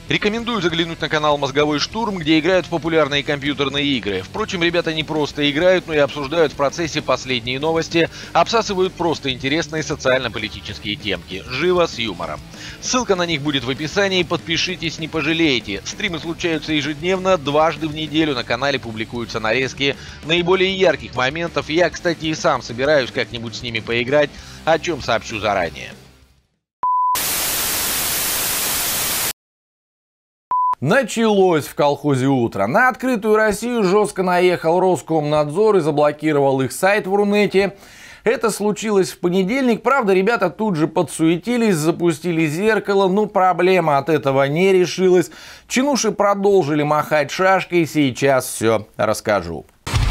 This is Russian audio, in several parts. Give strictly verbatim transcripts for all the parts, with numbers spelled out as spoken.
Рекомендую заглянуть на канал «Мозговой штурм», где играют в популярные компьютерные игры. Впрочем, ребята не просто играют, но и обсуждают в процессе последние новости, обсасывают просто интересные социально-политические темки. Живо, с юмором. Ссылка на них будет в описании, подпишитесь, не пожалеете. Стримы случаются ежедневно, дважды в неделю на канале публикуются нарезки наиболее ярких моментов. Я, кстати, и сам собираюсь как-нибудь с ними поиграть, о чем сообщу заранее. Началось в колхозе утро. На открытую Россию жестко наехал Роскомнадзор и заблокировал их сайт в Рунете. Это случилось в понедельник. Правда, ребята тут же подсуетились, запустили зеркало, но проблема от этого не решилась. Чинуши продолжили махать шашкой, сейчас все расскажу.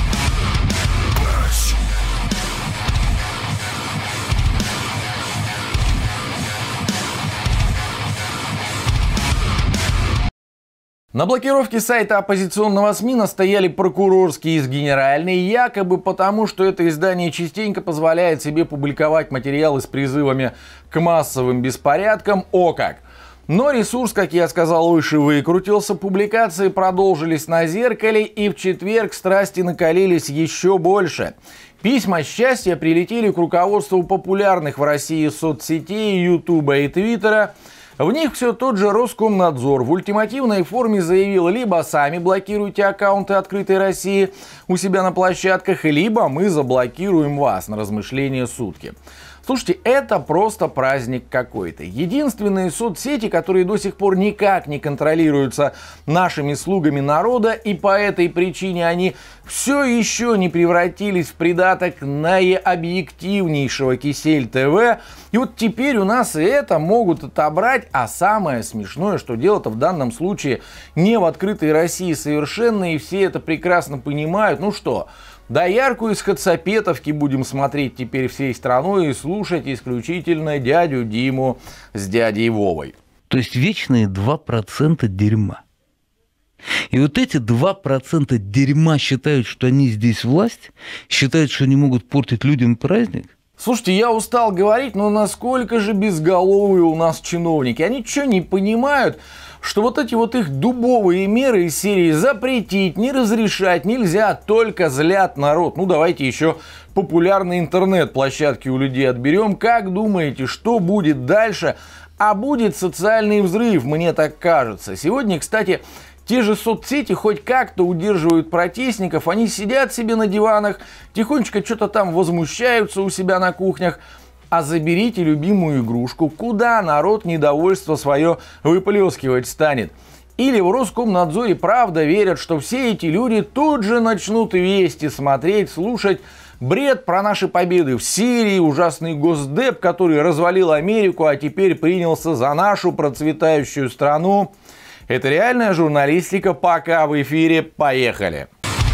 На блокировке сайта оппозиционного СМИ настояли прокурорские из Генеральной, якобы потому, что это издание частенько позволяет себе публиковать материалы с призывами к массовым беспорядкам. О как! Но ресурс, как я сказал выше, выкрутился, публикации продолжились на зеркале, и в четверг страсти накалились еще больше. Письма счастья прилетели к руководству популярных в России соцсетей, Ютуба и Твиттера. В них все тот же Роскомнадзор в ультимативной форме заявил: либо сами блокируйте аккаунты «Открытой России» у себя на площадках, либо мы заблокируем вас на размышления сутки. Слушайте, это просто праздник какой-то. Единственные соцсети, которые до сих пор никак не контролируются нашими слугами народа, и по этой причине они все еще не превратились в придаток наиобъективнейшего Кисель ТВ. И вот теперь у нас и это могут отобрать. А самое смешное, что дело-то в данном случае не в «Открытой России» совершенно, и все это прекрасно понимают. Ну что, доярку из Хацапетовки будем смотреть теперь всей страной и слушать исключительно дядю Диму с дядей Вовой. То есть вечные два процента дерьма. И вот эти два процента дерьма считают, что они здесь власть, считают, что они могут портить людям праздник. Слушайте, я устал говорить, но насколько же безголовые у нас чиновники. Они что, не понимают, что вот эти вот их дубовые меры из серии запретить, не разрешать нельзя, только злят народ. Ну давайте еще популярные интернет-площадки у людей отберем. Как думаете, что будет дальше? А будет социальный взрыв, мне так кажется. Сегодня, кстати, те же соцсети хоть как-то удерживают протестников. Они сидят себе на диванах, тихонечко что-то там возмущаются у себя на кухнях. А заберите любимую игрушку, куда народ недовольство свое выплескивать станет. Или в Роскомнадзоре правда верят, что все эти люди тут же начнут вести, смотреть, слушать бред про наши победы в Сирии, ужасный Госдеп, который развалил Америку, а теперь принялся за нашу процветающую страну. Это реальная журналистика, пока в эфире. Поехали!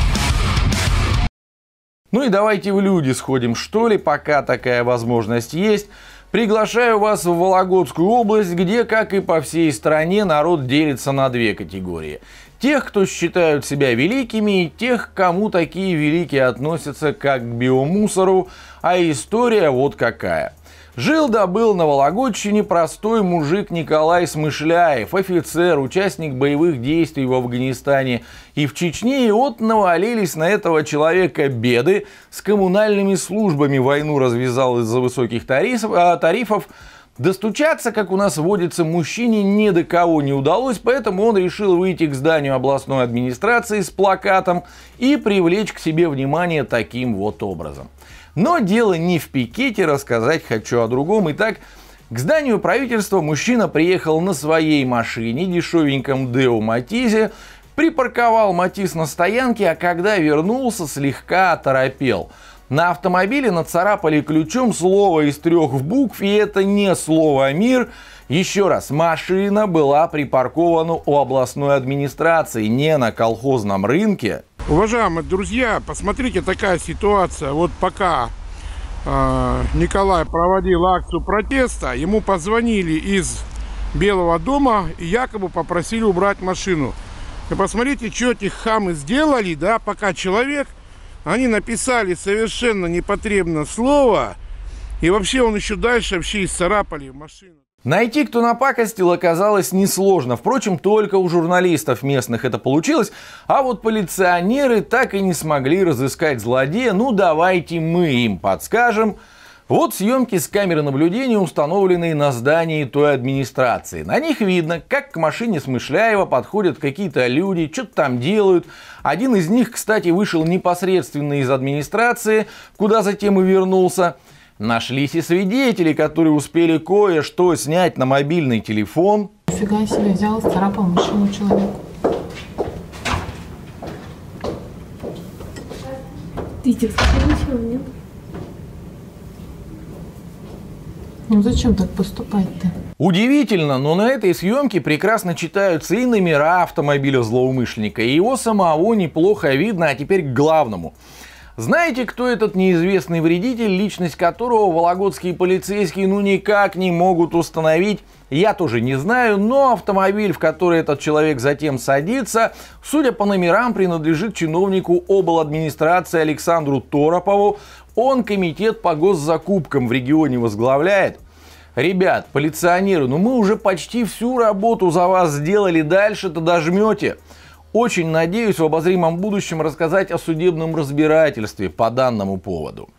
Ну и давайте в люди сходим, что ли, пока такая возможность есть. Приглашаю вас в Вологодскую область, где, как и по всей стране, народ делится на две категории. Тех, кто считают себя великими, и тех, кому такие великие относятся как к биомусору. А история вот какая. Жил-да был на Вологодчине простой мужик Николай Смышляев, офицер, участник боевых действий в Афганистане и в Чечне. И вот навалились на этого человека беды. С коммунальными службами войну развязал из-за высоких тарифов, тарифов. Достучаться, как у нас водится, мужчине ни до кого не удалось, поэтому он решил выйти к зданию областной администрации с плакатом и привлечь к себе внимание таким вот образом. Но дело не в пикете, рассказать хочу о другом. Итак, к зданию правительства мужчина приехал на своей машине, дешевеньком Део Матизе, припарковал Матиз на стоянке, а когда вернулся, слегка оторопел. На автомобиле нацарапали ключом слово из трех букв, и это не слово «мир». Еще раз, машина была припаркована у областной администрации, не на колхозном рынке. Уважаемые друзья, посмотрите, такая ситуация. Вот пока э, Николай проводил акцию протеста, ему позвонили из Белого дома и якобы попросили убрать машину. И посмотрите, что эти хамы сделали, да, пока человек, они написали совершенно непотребное слово, и вообще он еще дальше вообще исцарапали машину. Найти, кто напакостил, оказалось несложно. Впрочем, только у журналистов местных это получилось, а вот полиционеры так и не смогли разыскать злодея. Ну, давайте мы им подскажем. Вот съемки с камеры наблюдения, установленные на здании той администрации. На них видно, как к машине Смышляева подходят какие-то люди, что-то там делают. Один из них, кстати, вышел непосредственно из администрации, куда затем и вернулся. Нашлись и свидетели, которые успели кое-что снять на мобильный телефон. Нифига себе, взял, царапал машину человеку. Витя, ничего нет. Ну зачем так поступать-то? Удивительно, но на этой съемке прекрасно читаются и номера автомобиля злоумышленника, и его самого неплохо видно, а теперь к главному. Знаете, кто этот неизвестный вредитель, личность которого вологодские полицейские ну никак не могут установить? Я тоже не знаю, но автомобиль, в который этот человек затем садится, судя по номерам, принадлежит чиновнику обладминистрации Александру Торопову. Он комитет по госзакупкам в регионе возглавляет. Ребят, полиционеры, ну мы уже почти всю работу за вас сделали, дальше-то дожмете. Очень надеюсь в обозримом будущем рассказать о судебном разбирательстве по данному поводу.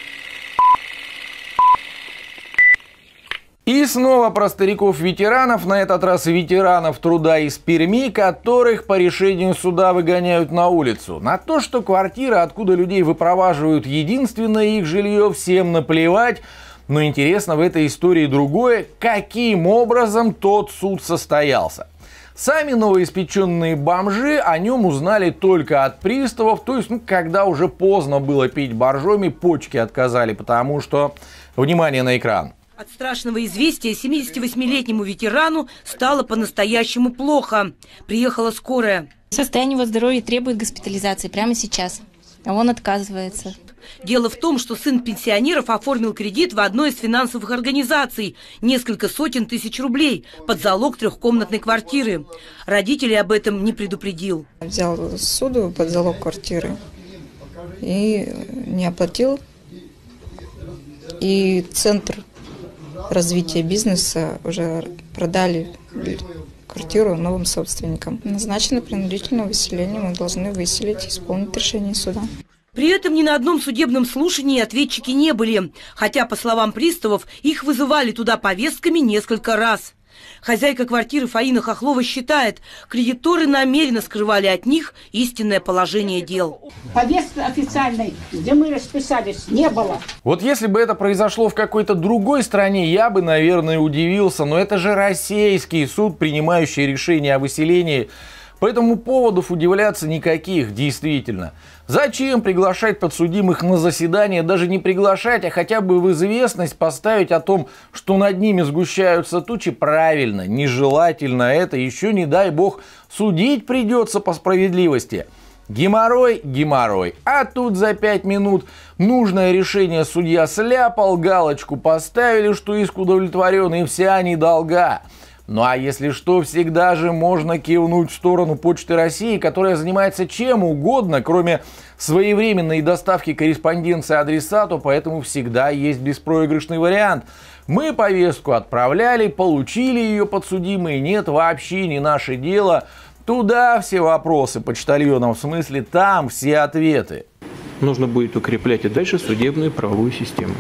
И снова про стариков-ветеранов, на этот раз ветеранов труда из Перми, которых по решению суда выгоняют на улицу. На то, что квартира, откуда людей выпроваживают, единственное их жилье, всем наплевать. Но интересно в этой истории другое, каким образом тот суд состоялся. Сами новоиспеченные бомжи о нем узнали только от приставов, то есть, ну, когда уже поздно было пить боржоми, почки отказали, потому что... Внимание на экран. От страшного известия семидесятивосьмилетнему ветерану стало по-настоящему плохо. Приехала скорая. Состояние его здоровья требует госпитализации прямо сейчас, а он отказывается. Дело в том, что сын пенсионеров оформил кредит в одной из финансовых организаций. Несколько сотен тысяч рублей под залог трехкомнатной квартиры. Родителей об этом не предупредил. Взял суду под залог квартиры и не оплатил. И центр развития бизнеса уже продали квартиру новым собственникам. Назначено принудительное выселение. Мы должны выселить и исполнить решение суда. При этом ни на одном судебном слушании ответчики не были, хотя, по словам приставов, их вызывали туда повестками несколько раз. Хозяйка квартиры Фаина Хохлова считает, кредиторы намеренно скрывали от них истинное положение дел. Повестки официальной, где мы расписались, не было. Вот если бы это произошло в какой-то другой стране, я бы, наверное, удивился, но это же российский суд, принимающий решение о выселении. По этому поводов удивляться никаких, действительно. Зачем приглашать подсудимых на заседание, даже не приглашать, а хотя бы в известность поставить о том, что над ними сгущаются тучи? Правильно, нежелательно это, еще не дай бог судить придется по справедливости. Геморрой, геморрой. А тут за пять минут нужное решение судья сляпал, галочку поставили, что иск удовлетворен, и вся недолга. Ну а если что, всегда же можно кивнуть в сторону Почты России, которая занимается чем угодно, кроме своевременной доставки корреспонденции адресату, поэтому всегда есть беспроигрышный вариант. Мы повестку отправляли, получили ее подсудимые, нет, вообще не наше дело. Туда все вопросы почтальонам, в смысле там все ответы. Нужно будет укреплять и дальше судебную правовую систему.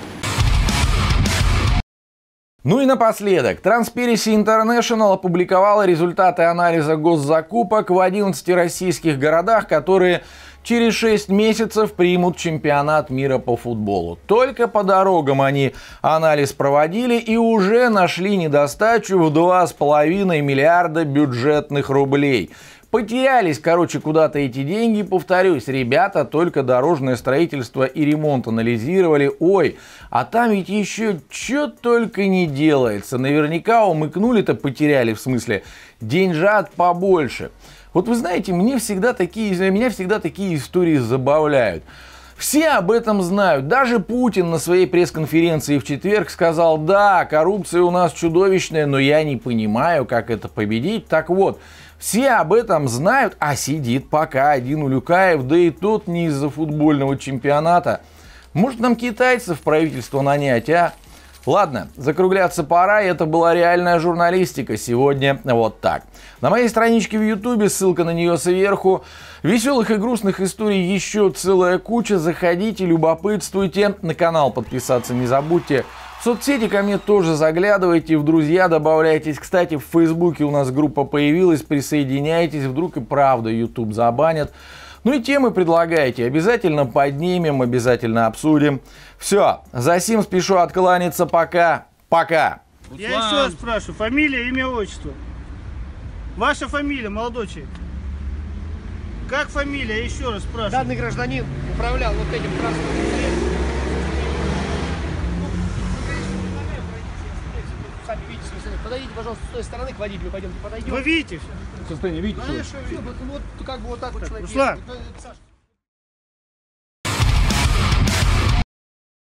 Ну и напоследок, Transparency International опубликовала результаты анализа госзакупок в одиннадцати российских городах, которые через шесть месяцев примут чемпионат мира по футболу. Только по дорогам они анализ проводили и уже нашли недостачу в два с половиной миллиарда бюджетных рублей. Потерялись, короче, куда-то эти деньги. Повторюсь, ребята только дорожное строительство и ремонт анализировали. Ой, а там ведь еще что только не делается. Наверняка умыкнули-то потеряли, в смысле, деньжат побольше. Вот вы знаете, мне всегда такие, меня всегда такие истории забавляют. Все об этом знают. Даже Путин на своей пресс-конференции в четверг сказал: да, коррупция у нас чудовищная, но я не понимаю, как это победить. Так вот, все об этом знают, а сидит пока один Улюкаев, да и тот не из-за футбольного чемпионата. Может, нам китайцев в правительство нанять, а? Ладно, закругляться пора, это была реальная журналистика. Сегодня вот так. На моей страничке в Ютубе, ссылка на нее сверху. Веселых и грустных историй еще целая куча. Заходите, любопытствуйте. На канал подписаться не забудьте. В соцсети ко мне тоже заглядывайте, в друзья добавляйтесь. Кстати, в Фейсбуке у нас группа появилась, присоединяйтесь, вдруг и правда YouTube забанят. Ну и темы предлагайте, обязательно поднимем, обязательно обсудим. Все, за сим спешу откланяться, пока, пока. Я еще раз спрашиваю, фамилия, имя, отчество. Ваша фамилия, молодой человек. Как фамилия, еще раз спрашиваю. Данный гражданин управлял вот этим транспортным средством. Сами видите, подойдите, пожалуйста, с той стороны к водителю, пойдемте, подойдем. Вы видите? Состояние видите? Конечно, вот, вот как бы вот так вот человек. Руслан! Едет.